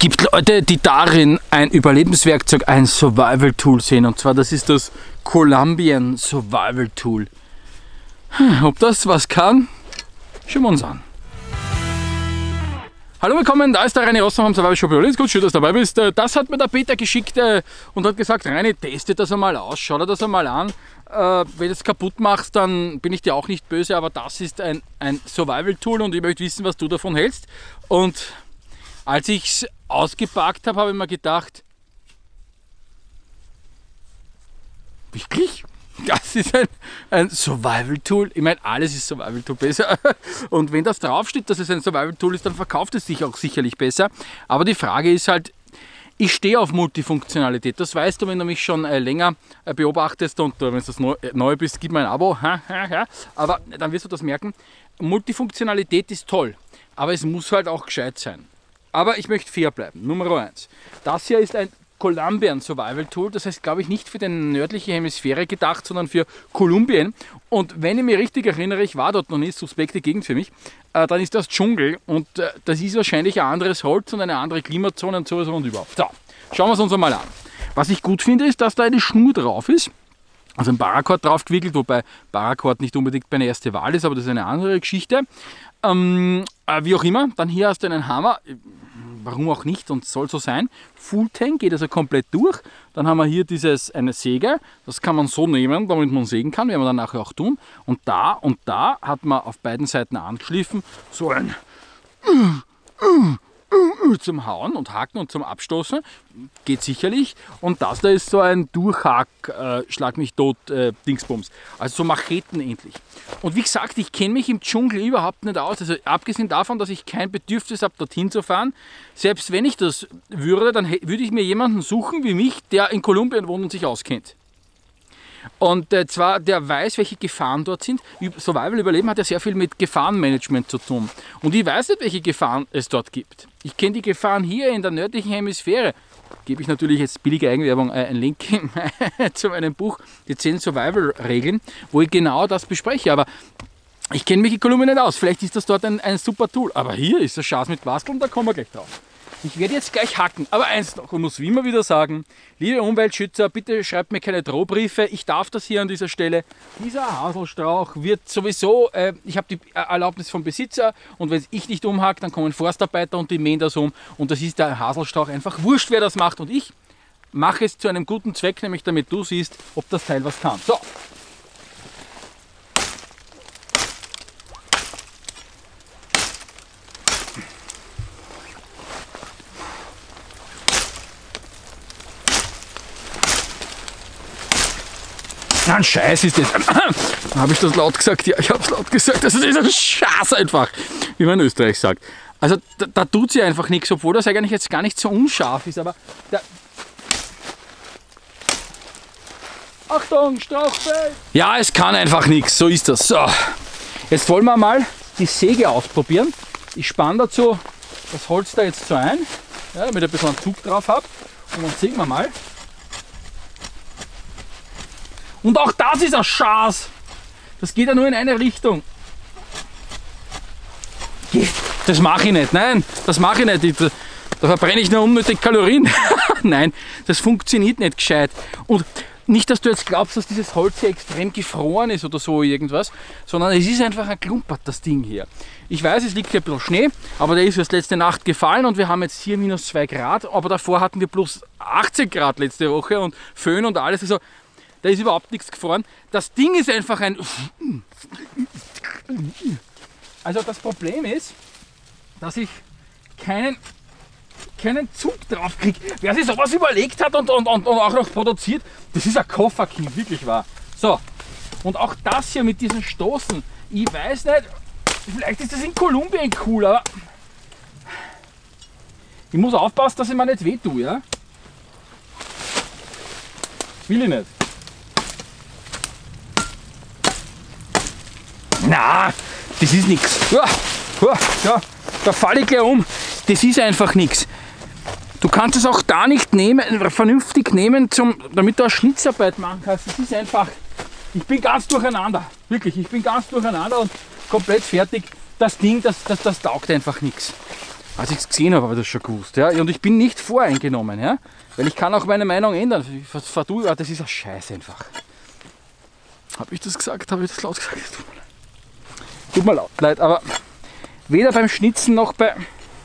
gibt Leute, die darin ein Überlebenswerkzeug, ein Survival-Tool sehen. Und zwar, das ist das Columbian Survival-Tool. Ob das was kann, schauen wir uns an. Hallo, willkommen, da ist der Reini Rossmann vom Survival Shop. Gut, schön, dass du dabei bist. Das hat mir der Peter geschickt und hat gesagt, Reini, teste das einmal aus, schau dir das einmal an. Wenn du es kaputt machst, dann bin ich dir auch nicht böse, aber das ist ein Survival-Tool und ich möchte wissen, was du davon hältst. Und als ich es ausgepackt habe, habe ich mir gedacht, wirklich? Das ist ein Survival-Tool. Ich meine, alles ist Survival-Tool besser. Und wenn das draufsteht, dass es ein Survival-Tool ist, dann verkauft es sich auch sicherlich besser. Aber die Frage ist halt, ich stehe auf Multifunktionalität. Das weißt du, wenn du mich schon länger beobachtest und wenn du neu bist, gib mir ein Abo. Aber dann wirst du das merken. Multifunktionalität ist toll, aber es muss halt auch gescheit sein. Aber ich möchte fair bleiben. Nummer 1. Das hier ist ein Columbian Survival Tool, das heißt, glaube ich, nicht für die nördliche Hemisphäre gedacht, sondern für Kolumbien. Und wenn ich mich richtig erinnere, ich war dort noch nicht, suspekte Gegend für mich, dann ist das Dschungel und das ist wahrscheinlich ein anderes Holz und eine andere Klimazone und sowas und überhaupt. So, schauen wir es uns einmal an. Was ich gut finde, ist, dass da eine Schnur drauf ist, also ein Paracord drauf gewickelt, wobei Paracord nicht unbedingt meine erste Wahl ist, aber das ist eine andere Geschichte. Wie auch immer, dann hier hast du einen Hammer. Warum auch nicht und soll so sein. Full Tank geht also komplett durch. Dann haben wir hier eine Säge. Das kann man so nehmen, damit man sägen kann. Werden wir dann nachher auch tun. Und da hat man auf beiden Seiten angeschliffen so ein zum Hauen und Haken und zum Abstoßen. Geht sicherlich. Und das da ist so ein Durchhack, Schlag mich tot, Dingsbums. Also so Macheten endlich. Und wie gesagt, ich kenne mich im Dschungel überhaupt nicht aus. Also abgesehen davon, dass ich kein Bedürfnis habe, dorthin zu fahren. Selbst wenn ich das würde, dann würde ich mir jemanden suchen wie mich, der in Kolumbien wohnt und sich auskennt. Und zwar, der weiß, welche Gefahren dort sind. Survival-Überleben hat ja sehr viel mit Gefahrenmanagement zu tun. Und ich weiß nicht, welche Gefahren es dort gibt. Ich kenne die Gefahren hier in der nördlichen Hemisphäre. Gebe ich natürlich jetzt billige Eigenwerbung einen Link zu meinem Buch, die 10 Survival-Regeln, wo ich genau das bespreche. Aber ich kenne mich in Kolumbien nicht aus. Vielleicht ist das dort ein super Tool. Aber hier ist der Schatz mit Basteln, da kommen wir gleich drauf. Ich werde jetzt gleich hacken, aber eins noch, ich muss wie immer wieder sagen, liebe Umweltschützer, bitte schreibt mir keine Drohbriefe, ich darf das hier an dieser Stelle. Dieser Haselstrauch wird sowieso, ich habe die Erlaubnis vom Besitzer und wenn ich nicht umhacke, dann kommen Forstarbeiter und die mähen das um und das ist der Haselstrauch einfach wurscht, wer das macht und ich mache es zu einem guten Zweck, nämlich damit du siehst, ob das Teil was kann. So. Ein Scheiß ist das. Habe ich das laut gesagt? Ja, ich habe es laut gesagt. Also dieser Scheiß einfach, wie man in Österreich sagt. Also da tut sie einfach nichts, obwohl das eigentlich jetzt gar nicht so unscharf ist. Aber Achtung, Strauchfeld! Ja, es kann einfach nichts. So ist das. So, jetzt wollen wir mal die Säge ausprobieren. Ich spanne dazu das Holz da jetzt so ein, ja, damit ich ein bisschen einen Zug drauf habe. Und dann sägen wir mal. Und auch das ist ein Schatz. Das geht ja nur in eine Richtung. Das mache ich nicht. Nein, das mache ich nicht. Da verbrenne ich nur unnötig Kalorien. Nein, das funktioniert nicht gescheit. Und nicht, dass du jetzt glaubst, dass dieses Holz hier extrem gefroren ist oder so irgendwas, sondern es ist einfach ein Klumpert, das Ding hier. Ich weiß, es liegt hier ein bisschen Schnee, aber der ist erst letzte Nacht gefallen und wir haben jetzt hier minus 2 Grad, aber davor hatten wir plus 18 Grad letzte Woche und Föhn und alles. Also, da ist überhaupt nichts gefroren. Das Ding ist einfach ein... Also das Problem ist, dass ich keinen Zug drauf kriege. Wer sich sowas überlegt hat und auch noch produziert, das ist ein Kofferking, wirklich wahr. So, und auch das hier mit diesen Stoßen, ich weiß nicht, vielleicht ist das in Kolumbien cool, aber ich muss aufpassen, dass ich mir nicht wehtue, ja? Will ich nicht. Na, das ist nichts. Ja, da falle ich gleich um. Das ist einfach nichts. Du kannst es auch da nicht nehmen, vernünftig nehmen, damit du eine Schnitzarbeit machen kannst. Das ist einfach, ich bin ganz durcheinander. Wirklich, ich bin ganz durcheinander und komplett fertig. Das Ding, das taugt einfach nichts. Als ich es gesehen habe, habe ich das schon gewusst. Ja? Und ich bin nicht voreingenommen, ja? Weil ich kann auch meine Meinung ändern. Das ist ein Scheiß einfach. Habe ich das gesagt? Habe ich das laut gesagt? Tut mir leid, aber weder beim Schnitzen noch bei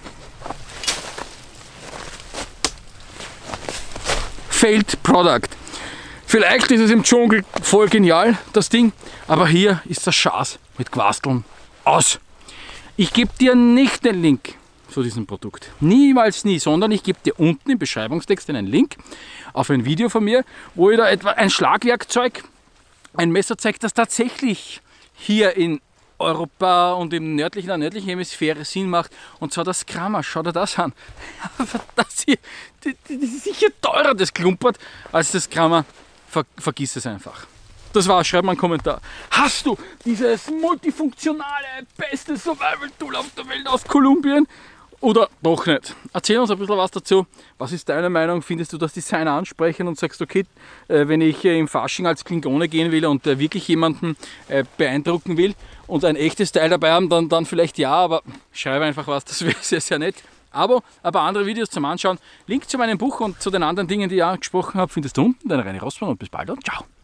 Failed Product. Vielleicht ist es im Dschungel voll genial, das Ding, aber hier ist das Schaß mit Quasteln aus. Ich gebe dir nicht den Link zu diesem Produkt. Niemals nie, sondern ich gebe dir unten im Beschreibungstext einen Link auf ein Video von mir, wo ich da etwa ein Schlagwerkzeug, ein Messer zeigt, das tatsächlich hier in Europa und in der nördlichen Hemisphäre Sinn macht. Und zwar das Grammer. Schau dir das an. Das hier, das ist sicher teurer, das klumpert, als das Grammer. Vergiss es einfach. Das war's, schreib mal einen Kommentar. Hast du dieses multifunktionale, beste Survival-Tool auf der Welt aus Kolumbien? Oder doch nicht? Erzähl uns ein bisschen was dazu. Was ist deine Meinung? Findest du das Design ansprechend und sagst, okay, wenn ich im Fasching als Klingone gehen will und wirklich jemanden beeindrucken will und ein echtes Teil dabei haben, dann vielleicht ja, aber schreibe einfach was, das wäre sehr, sehr nett. Abo, ein paar andere Videos zum Anschauen. Link zu meinem Buch und zu den anderen Dingen, die ich angesprochen habe, findest du unten. Dein René Rossmann und bis bald und ciao.